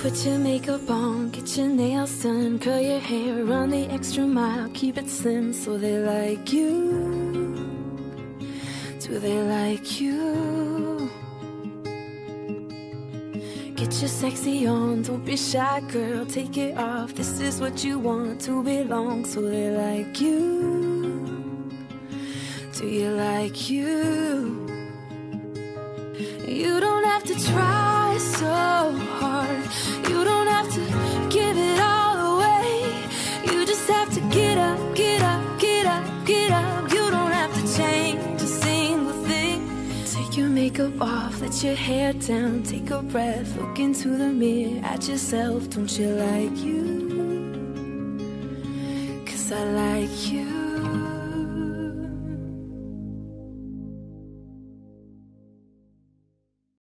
Put your makeup on, get your nails done, curl your hair, run the extra mile, keep it slim so they like you. Do they like you? Get your sexy on, don't be shy, girl, take it off. This is what you want, to belong, so they like you. Do you like you? You don't have to try so hard. You don't have to give it all away. You just have to get up, get up, get up, get up. You don't have to change a single thing. Take your makeup off, let your hair down, take a breath, look into the mirror at yourself. Don't you like you? 'Cause I like you.